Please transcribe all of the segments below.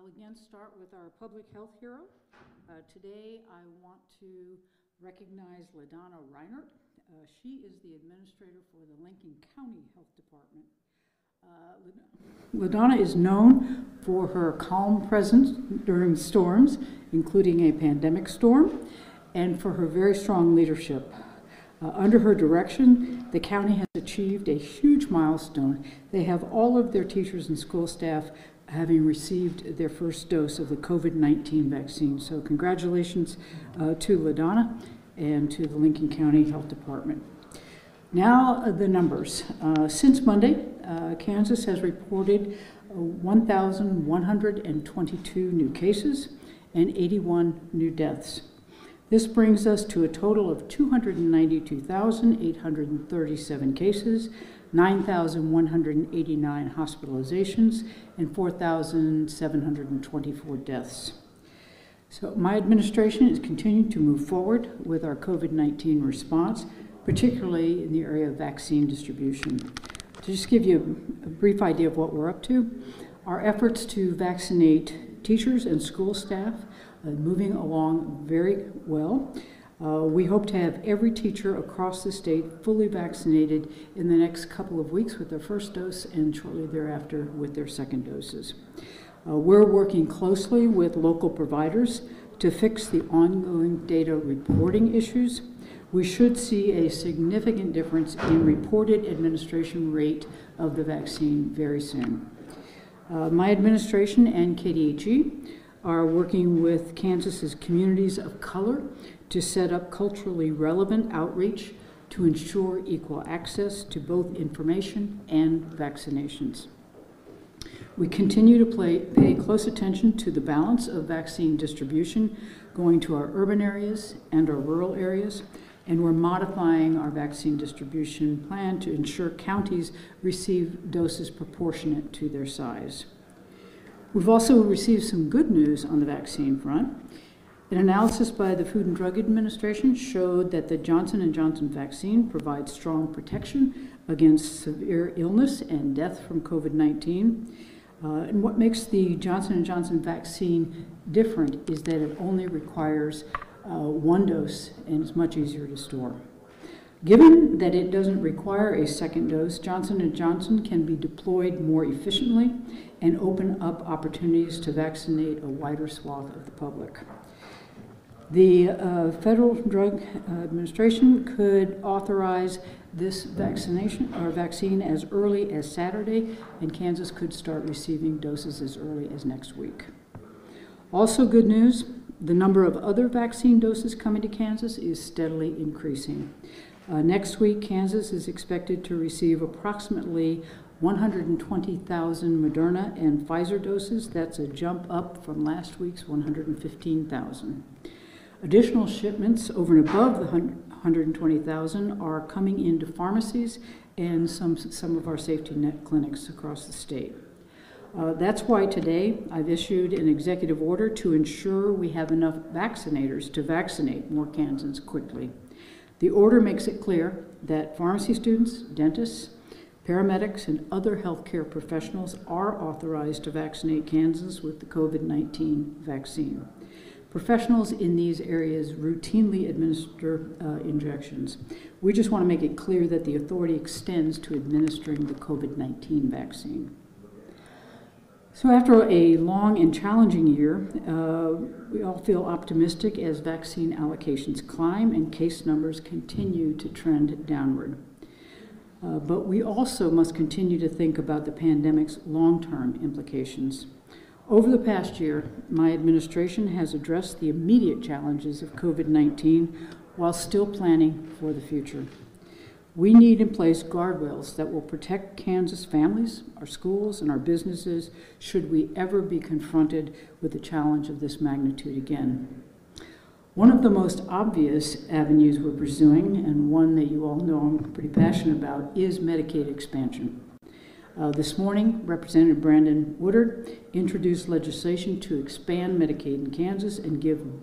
I'll again start with our public health hero. Today I want to recognize LaDonna Reinert. She is the administrator for the Lincoln County Health Department. LaDonna is known for her calm presence during storms, including a pandemic storm, and for her very strong leadership. Under her direction, the county has achieved a huge milestone. They have all of their teachers and school staff having received their first dose of the COVID-19 vaccine. So congratulations to LaDonna and to the Lincoln County Health Department. Now the numbers. Since Monday, Kansas has reported 1,122 new cases and 81 new deaths. This brings us to a total of 292,837 cases, 9,189 hospitalizations, and 4,724 deaths. So my administration is continuing to move forward with our COVID-19 response, particularly in the area of vaccine distribution. To just give you a brief idea of what we're up to, our efforts to vaccinate teachers and school staff moving along very well. We hope to have every teacher across the state fully vaccinated in the next couple of weeks with their first dose and shortly thereafter with their second doses. We're working closely with local providers to fix the ongoing data reporting issues. We should see a significant difference in reported administration rate of the vaccine very soon. My administration and KDHE are working with Kansas's communities of color to set up culturally relevant outreach to ensure equal access to both information and vaccinations. We continue to pay close attention to the balance of vaccine distribution going to our urban areas and our rural areas, and we're modifying our vaccine distribution plan to ensure counties receive doses proportionate to their size. We've also received some good news on the vaccine front. An analysis by the Food and Drug Administration showed that the Johnson & Johnson vaccine provides strong protection against severe illness and death from COVID-19. And what makes the Johnson & Johnson vaccine different is that it only requires one dose and it's much easier to store. Given that it doesn't require a second dose, Johnson & Johnson can be deployed more efficiently and open up opportunities to vaccinate a wider swath of the public. The Federal Drug Administration could authorize this vaccine as early as Saturday, and Kansas could start receiving doses as early as next week. Also good news, the number of other vaccine doses coming to Kansas is steadily increasing. Next week, Kansas is expected to receive approximately 120,000 Moderna and Pfizer doses. That's a jump up from last week's 115,000. Additional shipments over and above the 120,000 are coming into pharmacies and some of our safety net clinics across the state. That's why today I've issued an executive order to ensure we have enough vaccinators to vaccinate more Kansans quickly. The order makes it clear that pharmacy students, dentists, paramedics, and other healthcare professionals are authorized to vaccinate Kansans with the COVID-19 vaccine. Professionals in these areas routinely administer injections. We just want to make it clear that the authority extends to administering the COVID-19 vaccine. So after a long and challenging year, we all feel optimistic as vaccine allocations climb and case numbers continue to trend downward. But we also must continue to think about the pandemic's long-term implications. Over the past year, my administration has addressed the immediate challenges of COVID-19 while still planning for the future. We need in place guardrails that will protect Kansas families, our schools, and our businesses should we ever be confronted with the challenge of this magnitude again. One of the most obvious avenues we're pursuing, and one that you all know I'm pretty passionate about, is Medicaid expansion. This morning, Representative Brandon Woodard introduced legislation to expand Medicaid in Kansas and give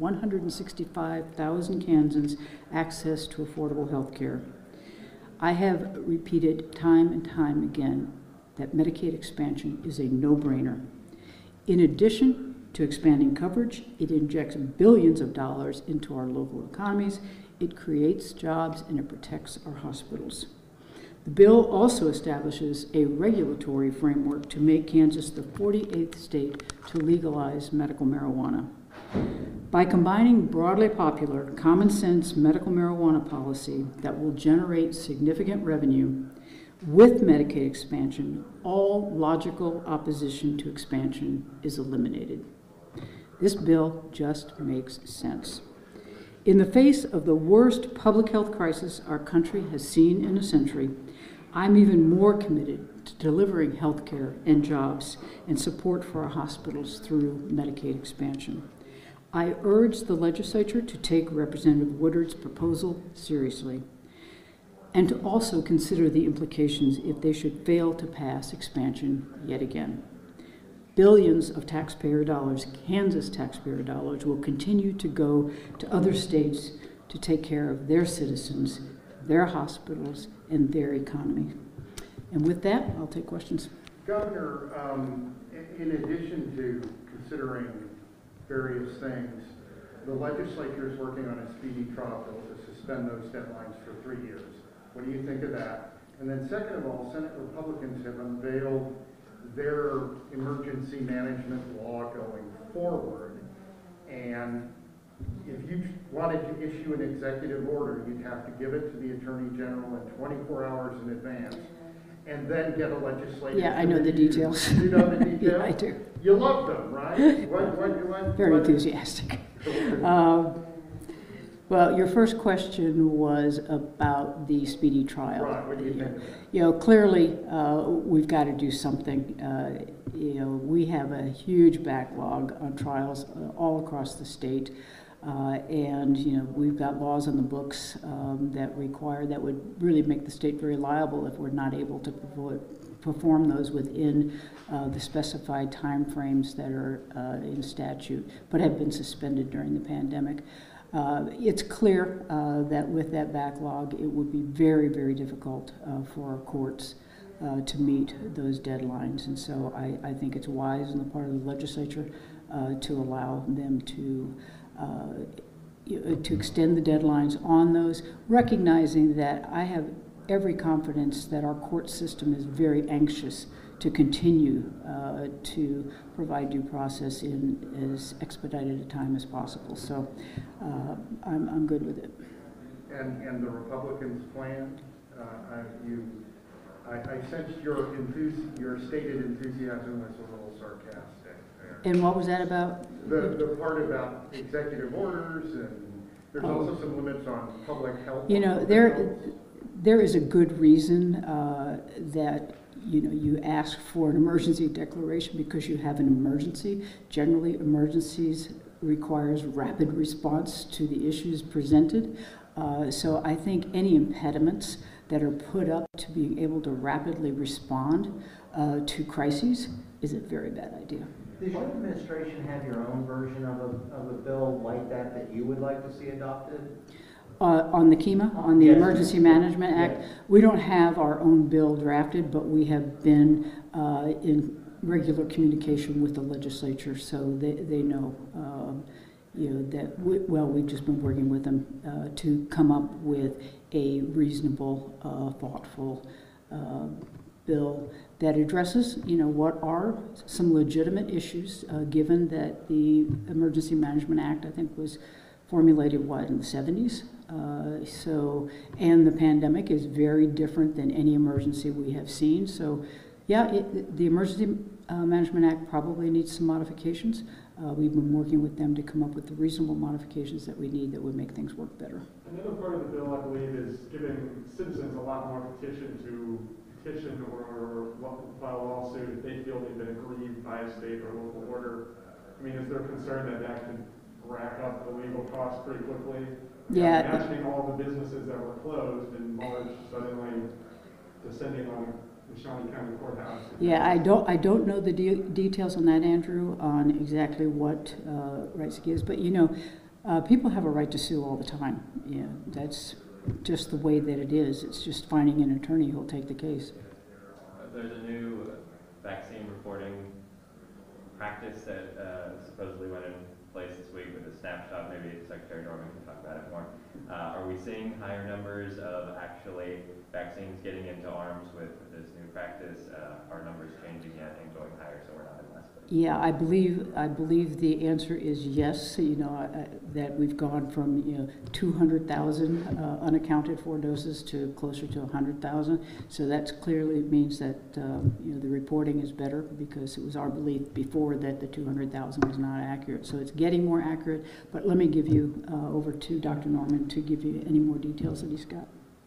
165,000 Kansans access to affordable health care. I have repeated time and time again that Medicaid expansion is a no-brainer. In addition, to expanding coverage. It injects billions of dollars into our local economies. It creates jobs and it protects our hospitals. The bill also establishes a regulatory framework to make Kansas the 48th state to legalize medical marijuana. By combining broadly popular, common sense medical marijuana policy that will generate significant revenue with Medicaid expansion, all logical opposition to expansion is eliminated. This bill just makes sense. In the face of the worst public health crisis our country has seen in a century, I'm even more committed to delivering health care and jobs and support for our hospitals through Medicaid expansion. I urge the legislature to take Representative Woodard's proposal seriously and to also consider the implications if they should fail to pass expansion yet again. Billions of taxpayer dollars, Kansas taxpayer dollars, will continue to go to other states to take care of their citizens, their hospitals, and their economy. And with that, I'll take questions. Governor, in addition to considering various things, the legislature is working on a speedy trial bill to suspend those deadlines for 3 years. What do you think of that? And then second of all, Senate Republicans have unveiled their emergency management law going forward. And if you wanted to issue an executive order, you'd have to give it to the Attorney General in 24 hours in advance and then get a legislative. Yeah, I know the details. You know the details? Yeah, I do. You love them, right? Very enthusiastic. Well, your first question was about the speedy trial. Right, what do you think? Clearly, we've got to do something. We have a huge backlog on trials all across the state. And we've got laws on the books that would really make the state very liable if we're not able to perform those within the specified timeframes that are in statute, but have been suspended during the pandemic. It's clear that with that backlog, it would be very, very difficult for our courts to meet those deadlines. And so I think it's wise on the part of the legislature to allow them to extend the deadlines on those, recognizing that I have every confidence that our court system is very anxious to continue to provide due process in as expedited a time as possible. So I'm good with it. And the Republicans' plan, I sensed your stated enthusiasm was a little sarcastic there. And what was that about? The part about executive orders, and there's also some limits on public health. There is a good reason that you ask for an emergency declaration because you have an emergency. Generally, emergencies requires rapid response to the issues presented. So I think any impediments that are put up to being able to rapidly respond to crises is a very bad idea. Does your administration have your own version of a bill like that you would like to see adopted? On the KEMA, on the Yes. Emergency Management Act, Yes. we don't have our own bill drafted, but we have been in regular communication with the legislature, so they know, that we've just been working with them to come up with a reasonable, thoughtful bill that addresses, what are some legitimate issues, given that the Emergency Management Act, I think, was formulated, in the 70s? And the pandemic is very different than any emergency we have seen. So, the Emergency Management Act probably needs some modifications. We've been working with them to come up with the reasonable modifications that we need that would make things work better. Another part of the bill, I believe, is giving citizens a lot more petition or file a lawsuit if they feel they've been aggrieved by a state or local order. I mean, is there concern that could rack up the legal costs pretty quickly? Yeah. Imagining all the businesses that were closed in March suddenly descending on the Shawnee County Courthouse. Yeah, I don't know the details on that, Andrew, on exactly what rights it gives, but people have a right to sue all the time. Yeah, that's just the way that it is. It's just finding an attorney who'll take the case. There's a new vaccine reporting practice that supposedly went in place this week with a snapshot. Maybe Secretary Norman can talk about it more. Are we seeing higher numbers of actually vaccines getting into arms with this new practice? Are numbers changing yet and going higher so we're not in less places? Yeah, I believe the answer is yes. That we've gone from 200,000 unaccounted for doses to closer to 100,000. So that clearly means that the reporting is better, because it was our belief before that the 200,000 was not accurate. So it's getting more accurate. But let me give you over to Dr. Norman to give you any more details that he's got.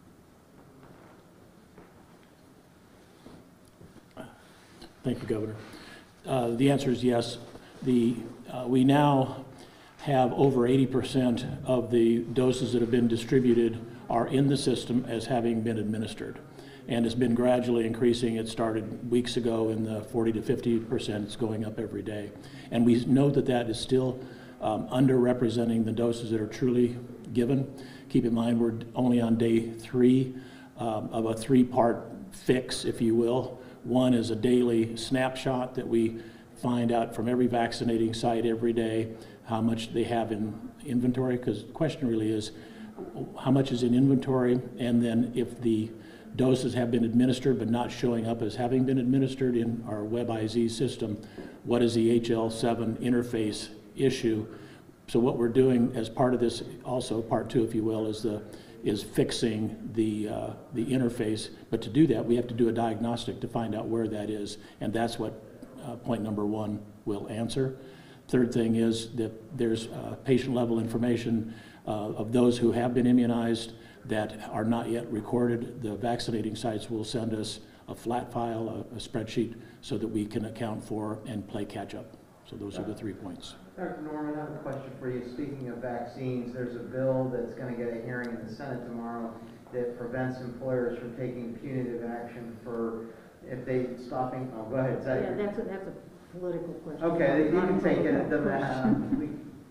Thank you, Governor. The answer is yes. We now have over 80% of the doses that have been distributed are in the system as having been administered. And it's been gradually increasing. It started weeks ago in the 40 to 50%. It's going up every day. And we know that that is still underrepresenting the doses that are truly given. Keep in mind, we're only on day 3 of a 3-part fix, if you will. One is a daily snapshot that we find out from every vaccinating site every day how much they have in inventory, because the question really is how much is in inventory, and then if the doses have been administered but not showing up as having been administered in our WebIZ system, what is the HL7 interface issue? So what we're doing as part of this, also part 2, if you will, is fixing the interface. But to do that, we have to do a diagnostic to find out where that is, and that's what point number 1 will answer. Third thing is that there's patient-level information of those who have been immunized that are not yet recorded. The vaccinating sites will send us a flat file, a spreadsheet, so that we can account for and play catch-up. So those are the 3 points. Dr. Norman, I have a question for you. Speaking of vaccines, there's a bill that's going to get a hearing in the Senate tomorrow that prevents employers from taking punitive action for if they stopping. Oh, go ahead. Yeah, that's a political question. Okay, you can take it. It doesn't matter.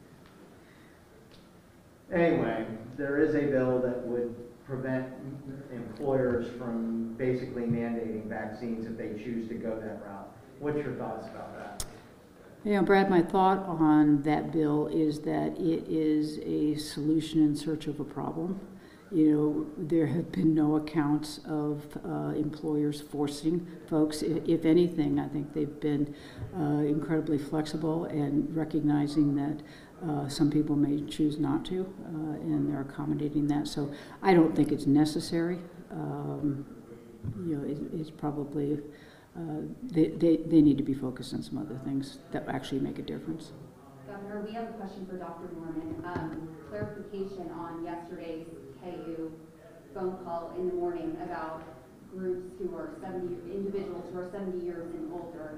Anyway, there is a bill that would prevent employers from basically mandating vaccines if they choose to go that route. What's your thoughts about that? Brad, my thought on that bill is that it is a solution in search of a problem. There have been no accounts of employers forcing folks. If anything, I think they've been incredibly flexible and recognizing that some people may choose not to, and they're accommodating that. So I don't think it's necessary. It's probably they need to be focused on some other things that actually make a difference. Governor, we have a question for Dr. Norman. Clarification on yesterday's KU phone call in the morning about groups who are individuals who are 70 years and older.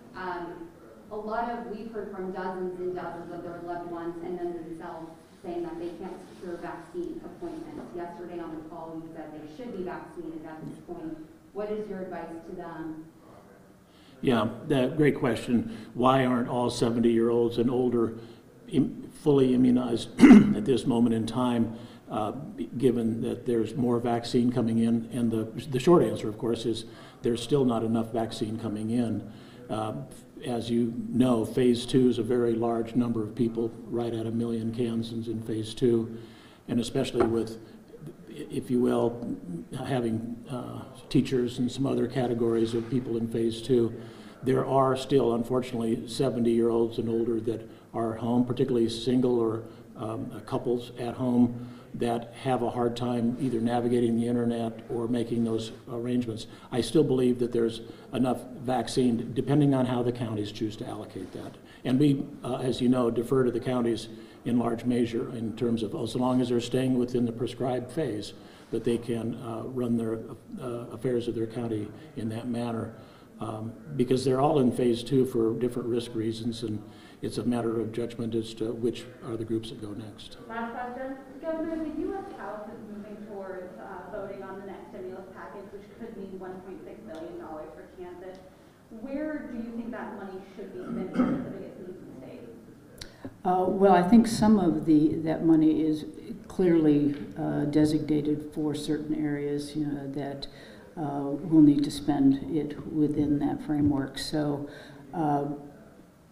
We've heard from dozens and dozens of their loved ones and then themselves saying that they can't secure vaccine appointments. Yesterday on the call, you said they should be vaccinated at this point. What is your advice to them? Yeah, great question. Why aren't all 70-year-olds and older fully immunized at this moment in time, given that there's more vaccine coming in? And the short answer, of course, is there's still not enough vaccine coming in. As you know, phase 2 is a very large number of people, right at 1 million Kansans in phase 2, and especially with, if you will, having teachers and some other categories of people in phase 2. There are still, unfortunately, 70-year-olds and older that are home, particularly single or couples at home, that have a hard time either navigating the internet or making those arrangements. I still believe that there's enough vaccine, depending on how the counties choose to allocate that. And we, as you know, defer to the counties in large measure in terms of, as long as they're staying within the prescribed phase, that they can run their affairs of their county in that manner. Because they're all in phase 2 for different risk reasons, and it's a matter of judgment as to which are the groups that go next. Last question. Governor, the U.S. House is moving towards voting on the next stimulus package, which could mean $1.6 billion for Kansas. Where do you think that money should be spent on the biggest needs in the state? Well, I think some of that money is clearly designated for certain areas, that we'll need to spend it within that framework. So,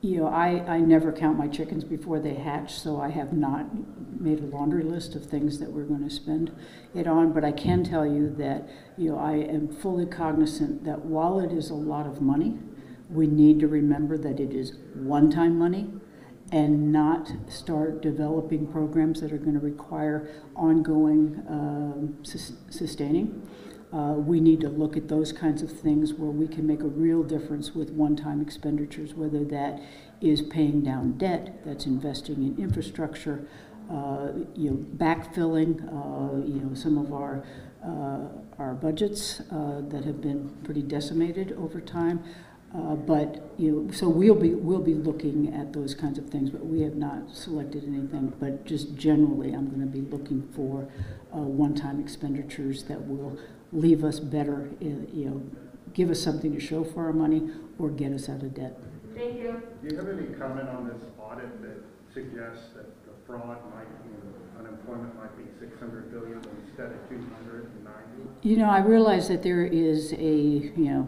You know, I never count my chickens before they hatch, so I have not made a laundry list of things that we're going to spend it on. But I can tell you that, you know, I am fully cognizant that while it is a lot of money, we need to remember that it is one-time money and not start developing programs that are going to require ongoing sustaining. We need to look at those kinds of things where we can make a real difference with one-time expenditures, whether that is paying down debt, that's investing in infrastructure, you know, backfilling, you know, some of our budgets that have been pretty decimated over time. But you know, so we'll be looking at those kinds of things, but we have not selected anything. But just generally, I'm going to be looking for one-time expenditures that will leave us better, you know, give us something to show for our money, or get us out of debt. Thank you. Do you have any comment on this audit that suggests that the fraud might, you know, unemployment might be 600 billion instead of 290? You know, I realize that there is a, you know,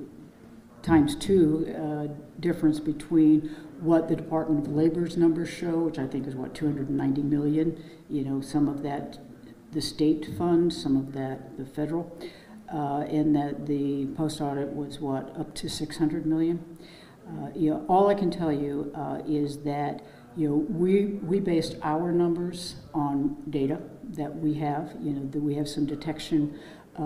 ×2 difference between what the Department of Labor's numbers show, which I think is what, 290 million, you know, some of that the state funds, some of that the federal, and that the post audit was what, up to 600 million. You know, all I can tell you is that, you know, we based our numbers on data that we have, you know, that we have some detection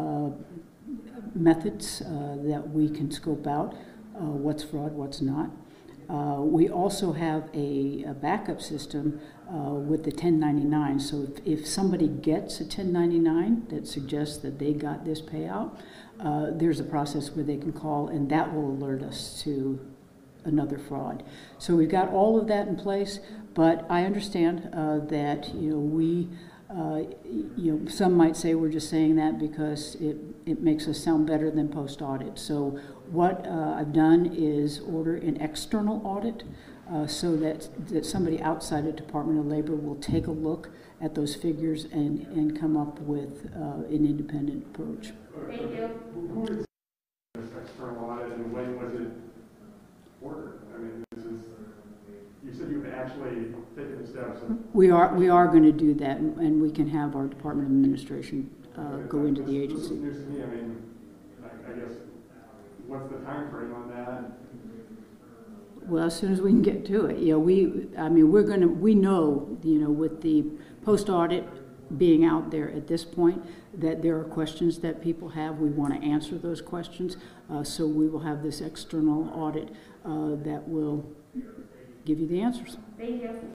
methods that we can scope out what's fraud, what's not. We also have a backup system with the 1099. So if somebody gets a 1099 that suggests that they got this payout, there's a process where they can call, and that will alert us to another fraud. So we've got all of that in place, but I understand that, you know, we, you know, some might say we're just saying that because it makes us sound better than post audit. So what I've done is order an external audit so that somebody outside the Department of Labor will take a look at those figures and come up with an independent approach. Thank you. Who is this external audit and when was it ordered? I mean, this is, you said you've actually taken the steps. We are going to do that, and we can have our Department of Administration go into the agency. This is news to me. I mean, I guess, what's the time frame on that? Well, as soon as we can get to it. You know, we know, you know, with the post audit being out there at this point, that there are questions that people have. We want to answer those questions. So we will have this external audit that will give you the answers. Thank you.